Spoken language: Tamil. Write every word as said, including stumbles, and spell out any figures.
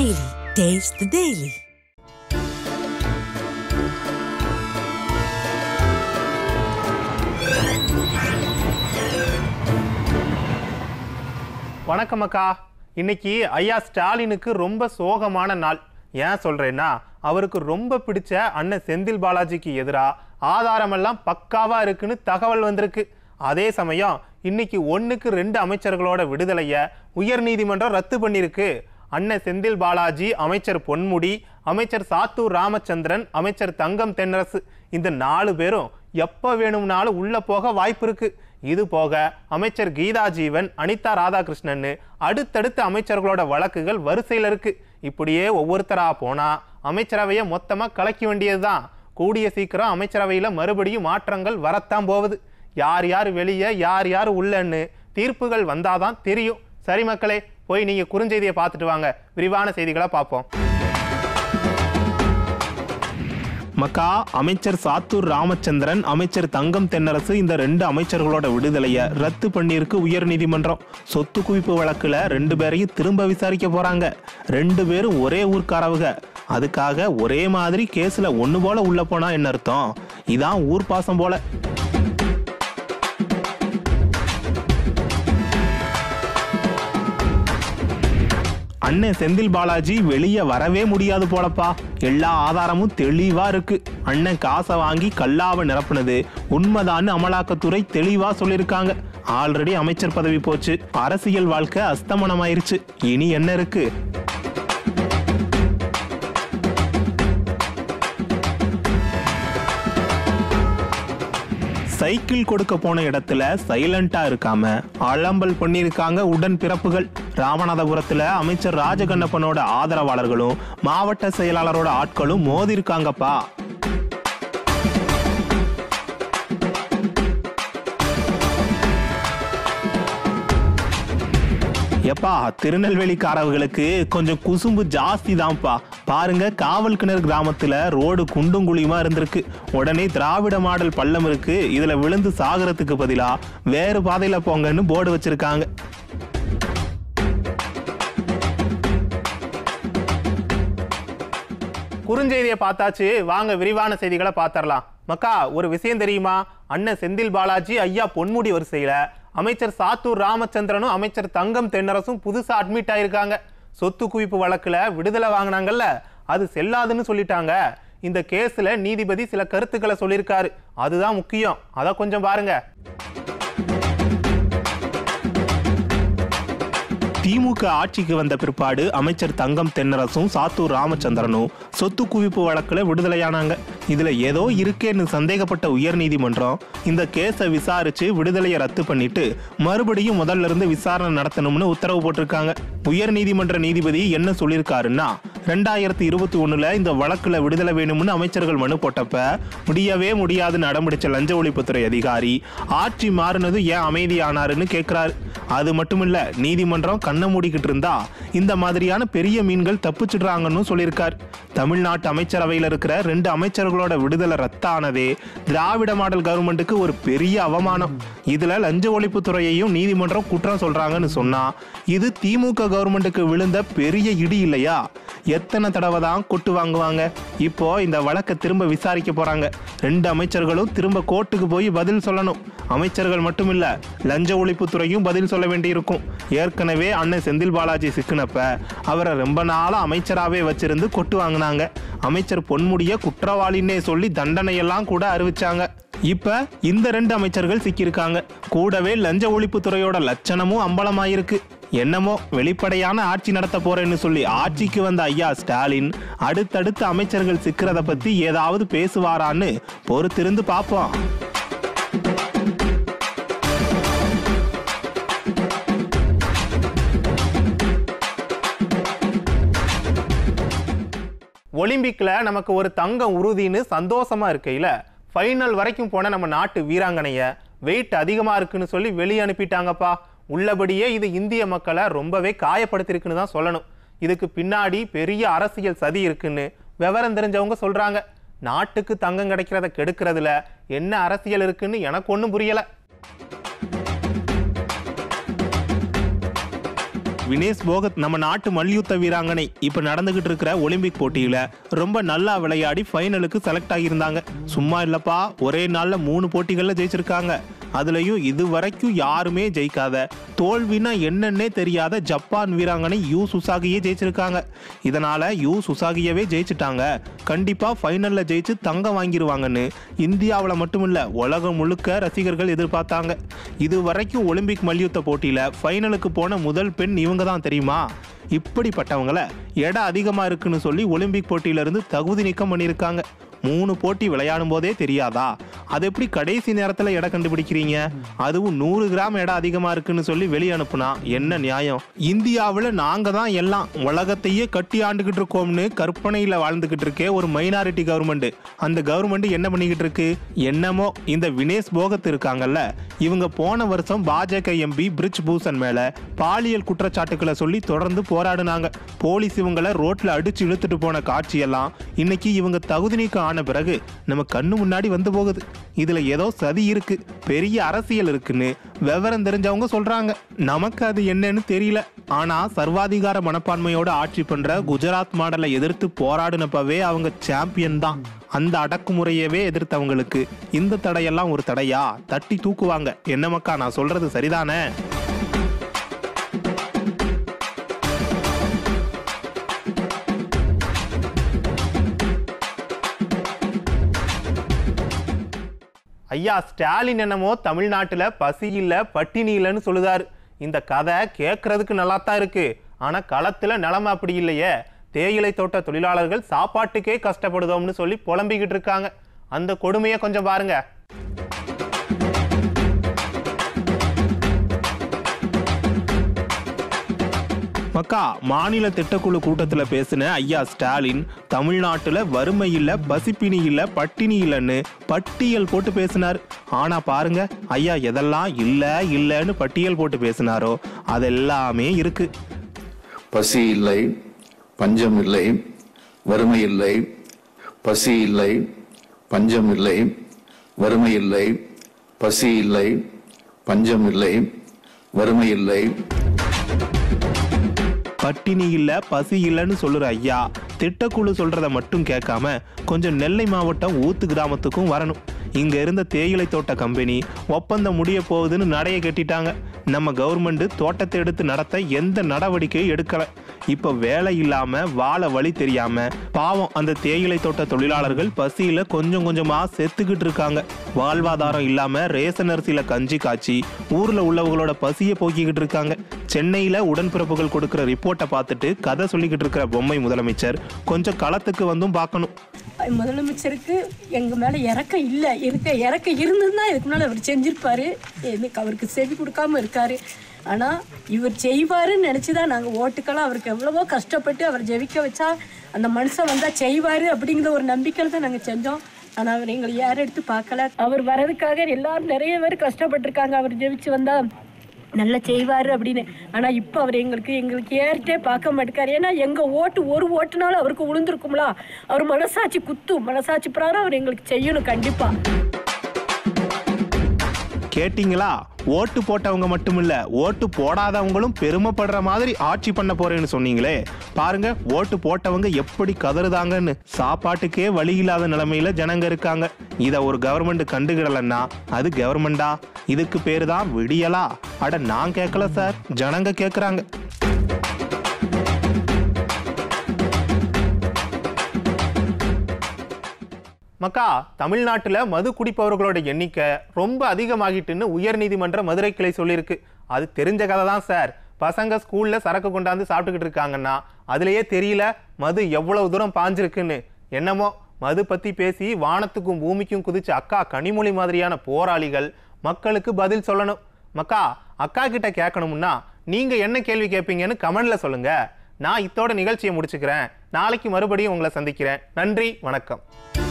Daily. Taste the Daily. வணக்கம் அக்கா. இன்னைக்கு ஐயா ஸ்டாலினுக்கு ரொம்ப சோகமான நாள். ஏன் சொல்றேன்னா, அவருக்கு ரொம்ப பிடிச்ச அண்ணன் செந்தில் பாலாஜிக்கு எதிராக ஆதாரமெல்லாம் பக்காவா இருக்குன்னு தகவல் வந்திருக்கு. அதே சமயம் இன்னைக்கு ஒன்றுக்கு ரெண்டு அமைச்சர்களோட விடுதலையை உயர்நீதிமன்றம் ரத்து பண்ணியிருக்கு. அண்ணன் செந்தில் பாலாஜி, அமைச்சர் பொன்முடி, அமைச்சர் சாத்தூர் ராமச்சந்திரன், அமைச்சர் தங்கம் தென்னரசு, இந்த நாலு பேரும் எப்போ வேணும்னாலும் உள்ள போக வாய்ப்பு இருக்கு. இது போக அமைச்சர் கீதா ஜீவன், அனிதா ராதாகிருஷ்ணன், அடுத்தடுத்த அமைச்சர்களோட வழக்குகள் வரிசையில் இருக்கு. இப்படியே ஒவ்வொருத்தரா போனா அமைச்சரவையை மொத்தமா கலக்க வேண்டியதுதான். கூடிய சீக்கிரம் அமைச்சரவையில மறுபடியும் மாற்றங்கள் வரத்தான் போகுது. யார் யார் வெளியே, யார் யார் உள்ளன்னு தீர்ப்புகள் வந்தாதான் தெரியும். சரி மக்களே, போய் நீங்க குறுஞ்செய்தியை பார்த்துட்டு வாங்க. விரிவான செய்திகளை பார்ப்போம். மக்கா, அமைச்சர் சாத்தூர் ராமச்சந்திரன், அமைச்சர் தங்கம் தென்னரசு, இந்த ரெண்டு அமைச்சர்களோட விடுதலையை ரத்து பண்ணியிருக்கு உயர் நீதிமன்றம். சொத்து குவிப்பு வழக்குல ரெண்டு பேரையும் திரும்ப விசாரிக்க போறாங்க. ரெண்டு பேரும் ஒரே ஊர்க்காரவுக. அதுக்காக ஒரே மாதிரி கேஸ்ல ஒண்ணு போல உள்ள போனா என்ன அர்த்தம்? இதான் ஊர் பாசம் போல. அண்ணன் செந்தில் பாலாஜி வெளியே வரவே முடியாது போலப்பா. எல்லா ஆதாரமும் தெளிவா இருக்கு. அண்ணன் காசை வாங்கி கல்லாவை நிரப்புனது உண்மைதான்னு அமலாக்கத்துறை தெளிவா சொல்லியிருக்காங்க. ஆல்ரெடி அமைச்சர் பதவி போச்சு, அரசியல் வாழ்க்கை அஸ்தமனமாயிருச்சு. இனி என்ன இருக்கு? சைக்கிள் கொடுக்க போன இடத்துல சைலண்டா இருக்காம அலம்பல் பண்ணியிருக்காங்க உடன் பிறப்புகள். ராமநாதபுரத்துல அமைச்சர் ராஜகண்ணப்பனோட ஆதரவாளர்களும் மாவட்ட செயலாளரோட ஆட்களும் மோதி இருக்காங்கப்பா. எப்பா, திருநெல்வேலிக்காரர்களுக்கு கொஞ்சம் குசும்பு ஜாஸ்தி தான்ப்பா. பாருங்க, காவல் கிணறு கிராமத்துல ரோடு குண்டும் குழியுமா இருந்திருக்கு. உடனே திராவிட மாடல் பள்ளம் இருக்கு, இதுல விழுந்து சாகரத்துக்கு பதிலா வேறு பாதையில போங்கன்னு போர்டு வச்சிருக்காங்க. குறுஞ்செய்தியை பார்த்தாச்சு, வாங்க விரிவான செய்திகளை பார்த்தரலாம். மக்கா, ஒரு விஷயம் தெரியுமா? அண்ணன் செந்தில் பாலாஜி, ஐயா பொன்முடி வரிசையில அமைச்சர் சாத்தூர் ராமச்சந்திரனும் அமைச்சர் தங்கம் தென்னரசும் புதுசா அட்மிட் ஆயிருக்காங்க. சொத்து குவிப்பு வழக்குல விடுதலை வாங்கினாங்கல்ல, அது செல்லாதுன்னு சொல்லிட்டாங்க. இந்த கேஸ்ல நீதிபதி சில கருத்துக்களை சொல்லியிருக்காரு. அதுதான் முக்கியம். அதை கொஞ்சம் பாருங்க. திமுக ஆட்சிக்கு வந்த பிற்பாடு அமைச்சர் தங்கம் தென்னரசும் சாத்தூர் ராமச்சந்திரனும் சொத்து குவிப்பு வழக்குல விடுதலையானாங்க. இதுல ஏதோ இருக்கேன்னு சந்தேகப்பட்ட உயர் நீதிமன்றம் இந்த கேஸை விசாரிச்சு விடுதலையை ரத்து பண்ணிட்டு மறுபடியும் முதல்ல இருந்து விசாரணை நடத்தணும்னு உத்தரவு போட்டிருக்காங்க. உயர் நீதிமன்ற நீதிபதி என்ன சொல்லியிருக்காருன்னா, ரெண்டாயிரத்தி இருபத்தி ஒண்ணுல இந்த வழக்குல விடுதலை வேணும்னு அமைச்சர்கள் மனு போட்டப்ப முடியவே முடியாதுன்னு அடம்பிடிச்ச லஞ்ச ஒழிப்புத்துறை அதிகாரி ஆட்சி மாறினது ஏன் அமைதியானாருன்னு கேட்கிறாரு. அது மட்டும் இல்ல, நீதிமன்றம் கண்ண மூடிக்கிட்டு இருந்தா இந்த மாதிரியான பெரிய மீன்கள் தப்பிச்சிடுறாங்கன்னு சொல்லியிருக்காரு. தமிழ்நாட்டு அமைச்சரவையில் இருக்கிற ரெண்டு அமைச்சர்களோட விடுதலை ரத்தானதே திராவிட மாடல் கவர்மெண்ட்டுக்கு ஒரு பெரிய அவமானம். இதுல லஞ்ச ஒழிப்புத்துறையையும் நீதிமன்றம் குற்றம் சொல்றாங்கன்னு சொன்னா இது திமுக கவர்மெண்ட்டுக்கு விழுந்த பெரிய இடி இல்லையா? எத்தனை தடவை தான் கொட்டு வாங்குவாங்க? இப்போ இந்த வழக்கை திரும்ப விசாரிக்க போறாங்க. ரெண்டு அமைச்சர்களும் திரும்ப கோர்ட்டுக்கு போய் பதில் சொல்லணும். அமைச்சர்கள் மட்டும் இல்ல, லஞ்ச ஒழிப்புத்துறையும் பதில் சொல்ல வேண்டி இருக்கும். ஏற்கனவே அண்ணன் செந்தில் பாலாஜி சிக்கினப்ப அவரை ரொம்ப நாளா அமைச்சராகவே வச்சிருந்து கொட்டு வாங்கினாங்க. அமைச்சர் பொன்முடிய குற்றவாளின்னே சொல்லி தண்டனையெல்லாம் கூட அறிவிச்சாங்க. இப்ப இந்த ரெண்டு அமைச்சர்கள் சிக்கியிருக்காங்க. கூடவே லஞ்ச ஒழிப்புத்துறையோட லட்சணமும் அம்பலமாயிருக்கு. என்னமோ வெளிப்படையான ஆட்சி நடத்த போறேன்னு சொல்லி ஆட்சிக்கு வந்த ஐயா ஸ்டாலின் அடுத்தடுத்த அமைச்சர்கள் சிக்கிறத பத்தி ஏதாவது பேசுவாரான்னு பொறுத்திருந்து பார்ப்போம். ஒலிம்பிக்ல நமக்கு ஒரு தங்கம் உறுதின்னு சந்தோஷமா இருக்கையில ஃபைனல் வரைக்கும் போன நம்ம நாட்டு வீராங்கனைய வெயிட் அதிகமா இருக்குன்னு சொல்லி வெளியே அனுப்பிட்டாங்கப்பா. உள்ளபடியே இது இந்திய மக்களை ரொம்பவே காயப்படுத்திருக்குன்னு தான் சொல்லணும். இதுக்கு பின்னாடி பெரிய அரசியல் சதி இருக்குன்னு விவரம் தெரிஞ்சவங்க சொல்றாங்க. நாட்டுக்கு தங்கம் கிடைக்கிறத கெடுக்கிறதுல என்ன அரசியல் இருக்குன்னு எனக்கு ஒன்றும் புரியல. வினேஷ் போகத் நம்ம நாட்டு மல்யுத்த வீராங்கனை இப்ப நடந்துகிட்டு இருக்கிற ஒலிம்பிக் போட்டியில ரொம்ப நல்லா விளையாடி ஃபைனலுக்கு செலக்ட் ஆகியிருந்தாங்க. சும்மா இல்லப்பா, ஒரே நாள்ல மூணு போட்டிகள்ல ஜெயிச்சிருக்காங்க. அதுலயும் இதுவரைக்கும் யாருமே ஜெயிக்காத, தோல்வினா என்னன்னே தெரியாத ஜப்பான் வீராங்கனை யூ சுசாகியே ஜெயிச்சிருக்காங்க. இதனால யூ சுசாகியவே ஜெயிச்சிட்டாங்க, கண்டிப்பா ஃபைனல்ல ஜெயிச்சு தங்கம் வாங்கிடுவாங்கன்னு இந்தியாவில் மட்டுமில்ல உலகம் முழுக்க ரசிகர்கள் எதிர்பார்த்தாங்க. இது வரைக்கும் ஒலிம்பிக் மல்யுத்த போட்டியில ஃபைனலுக்கு போன முதல் பெண் இவங்க தான் தெரியுமா? இப்படிப்பட்டவங்களை எடை அதிகமா இருக்குன்னு சொல்லி ஒலிம்பிக் போட்டியிலிருந்து தகுதி நீக்கம் பண்ணியிருக்காங்க. மூணு போட்டி விளையாடும் போதே தெரியாதா? அது எப்படி கடைசி நேரத்தில் எடை கண்டுபிடிக்கிறீங்க? அதுவும் நூறு கிராம் எடை அதிகமா இருக்குன்னு சொல்லி வெளியே அனுப்புனா என்ன நியாயம்? இந்தியாவில் நாங்க தான் எல்லாம் உலகத்தையே கட்டி ஆண்டுகிட்டு இருக்கோம்னு கற்பனையில வாழ்ந்துகிட்டு இருக்கே ஒரு மைனாரிட்டி கவர்மெண்ட். அந்த கவர்மெண்ட் என்ன பண்ணிக்கிட்டு இருக்கு? என்னமோ இந்த வினேஷ் போகத் இருக்காங்கல்ல, இவங்க போன வருஷம் பாஜக எம்பி பிரிஜ் பூஷன் மேல பாலியல் குற்றச்சாட்டுக்களை சொல்லி தொடர்ந்து போராடினாங்க. போலீஸ் இவங்களை ரோட்ல அடிச்சு இழுத்துட்டு போன காட்சியெல்லாம் இன்னைக்கு இவங்க தகுதி நீக்கம் ஆன பிறகு நம்ம கண்ணு முன்னாடி வந்து போகுது. இதுல ஏதோ சதி இருக்கு, பெரிய அரசியல் இருக்குன்னு விவரம் தெரிஞ்சவங்க சொல்றாங்க. நமக்கு அது என்னன்னு தெரியல. ஆனா சர்வாதிகார மனப்பான்மையோட ஆட்சி பண்ற குஜராத் மாடலை எதிர்த்து போராடினப்பவே அவங்க சாம்பியன் தான். அந்த அடக்குமுறையவே எதிர்த்தவங்களுக்கு இந்த தடையெல்லாம் ஒரு தடையா? தட்டி தூக்குவாங்க. என்ன மக்கா, நான் சொல்றது சரிதானே? ஐயா ஸ்டாலின் என்னமோ தமிழ்நாட்டுல பசி இல்ல பட்டினி இல்லைன்னு சொல்லுதாரு. இந்த கதை கேட்கறதுக்கு நல்லா தான் இருக்கு, ஆனா களத்துல நிலைமை அப்படி இல்லையே. தேயிலை தோட்ட தொழிலாளர்கள் சாப்பாட்டுக்கே கஷ்டப்படுதோம்னு சொல்லி புலம்பிக்கிட்டு இருக்காங்க. அந்த கொடுமையை கொஞ்சம் பாருங்க. மக்கா, மாநில திட்டக்குழு கூட்டத்தில் பேசின ஐயா ஸ்டாலின் தமிழ்நாட்டில் வறுமை இல்லை, பசிப்பினி இல்லை, பட்டினி இல்லைன்னு பட்டியல் போட்டு பேசினார். ஆனா பாருங்க ஐயா, எதெல்லாம் இல்லை இல்லைன்னு பட்டியல் போட்டு பேசினாரோ அதெல்லாமே இருக்கு. பசி இல்லை, பஞ்சம் இல்லை, வறுமை இல்லை. பசி இல்லை, பஞ்சம் இல்லை, வறுமை இல்லை. பசி இல்லை, பஞ்சம் இல்லை, வறுமை இல்லை. பட்டினி இல்ல பசி இல்லைன்னு சொல்லுற ஐயா திட்டக்குழு சொல்றத மட்டும் கேட்காம கொஞ்சம் நெல்லை மாவட்டம் ஊத்து கிராமத்துக்கும் வரணும். இங்க இருந்த தேயிலை தோட்ட கம்பெனி ஒப்பந்தம் முடிய போகுதுன்னு நடைய கட்டிட்டாங்க. நம்ம கவர்மெண்ட் தோட்டத்தை எடுத்து நடத்த எந்த நடவடிக்கையும் எடுக்கல. இப்ப வேலை இல்லாம வாழ வழி தெரியாம பாவம் அந்த தேயிலை தோட்ட தொழிலாளர்கள் பசியில கொஞ்சம் கொஞ்சமா செத்துக்கிட்டு இருக்காங்க. வாழ்வாதாரம் இல்லாம ரேசன் அரிசியில கஞ்சி காய்ச்சி ஊர்ல உள்ளவங்களோட பசியை போக்கிக்கிட்டு இருக்காங்க. சென்னையில உடன்பிறப்புகள் கொடுக்கிற ரிப்போர்ட்டை பார்த்துட்டு கதை சொல்லிக்கிட்டு இருக்கிற பொம்மை முதலமைச்சர் கொஞ்சம் களத்துக்கு வந்தும் பார்க்கணும். முதலமைச்சருக்கு எங்க மேல இறக்கம் இல்லை, இருக்க இறக்கம் இருந்ததுன்னா இதுக்கு முன்னால அவர் செஞ்சிருப்பாரு. எனக்கு அவருக்கு செவி கொடுக்காம இருக்காரு. ஆனா இவர் செய்வாருன்னு நினைச்சுதான் நாங்க ஓட்டுக்கெல்லாம் அவருக்கு எவ்வளவோ கஷ்டப்பட்டு அவர் ஜெயிக்க வச்சா அந்த மனுஷன் வந்தா செய்வாரு அப்படிங்கிற ஒரு நம்பிக்கையில தான் நாங்க செஞ்சோம். ஆனா அவர் எங்களை யாரும் எடுத்து பார்க்கல. அவர் வர்றதுக்காக எல்லாரும் நிறைய பேர் கஷ்டப்பட்டிருக்காங்க. அவர் ஜெயிச்சு வந்தா நல்லா செய்வாரு அப்படின்னு. ஆனா இப்ப அவர் எங்களுக்கு எங்களுக்கு ஏறிட்டே பார்க்க மாட்டேக்காரு. ஏன்னா எங்க ஓட்டு ஒரு ஓட்டுனாலும் அவருக்கு உளுந்துருக்கும்ல. அவர் மனசாட்சி குத்தும், மனசாட்சி பிரகாரம் அவர் எங்களுக்கு செய்யணும் கண்டிப்பா. கேட்டீங்களா? ஓட்டு போட்டவங்க மட்டும் இல்ல, ஓட்டு போடாதவங்களும் பெருமைப்படுற மாதிரி ஆட்சி பண்ண போறேன்னு சொன்னீங்களே, பாருங்க ஓட்டு போட்டவங்க எப்படி கதறுதாங்கன்னு. சாப்பாட்டுக்கே வழி இல்லாத நிலைமையில ஜனங்க இருக்காங்க. இத ஒரு கவர்மெண்ட் கண்டுகிடலன்னா அது கவர்மெண்டா? இதுக்கு பேரு தான் விடியலா? அட நான் கேட்கல சார், ஜனங்க கேட்கறாங்க. மக்கா, தமிழ்நாட்டில் மது குடிப்பவர்களோட எண்ணிக்கை ரொம்ப அதிகமாகிட்டுன்னு உயர்நீதிமன்ற மதுரை கிளை சொல்லியிருக்கு. அது தெரிஞ்ச கதை தான் சார். பசங்க ஸ்கூல்ல சரக்கு கொண்டாந்து சாப்பிட்டுக்கிட்டு இருக்காங்கன்னா அதுலயே தெரியல மது எவ்வளவு தூரம் பாஞ்சிருக்குன்னு. என்னமோ மது பத்தி பேசி வானத்துக்கும் பூமிக்கும் குதிச்ச அக்கா கனிமொழி மாதிரியான போராளிகள் மக்களுக்கு பதில் சொல்லணும். மக்கா, அக்கா கிட்ட கேட்கணும்னா நீங்க என்ன கேள்வி கேட்பீங்கன்னு கமெண்ட்ல சொல்லுங்க. நான் இத்தோட நிகழ்ச்சியை முடிச்சுக்கிறேன். நாளைக்கு மறுபடியும் உங்களை சந்திக்கிறேன். நன்றி, வணக்கம்.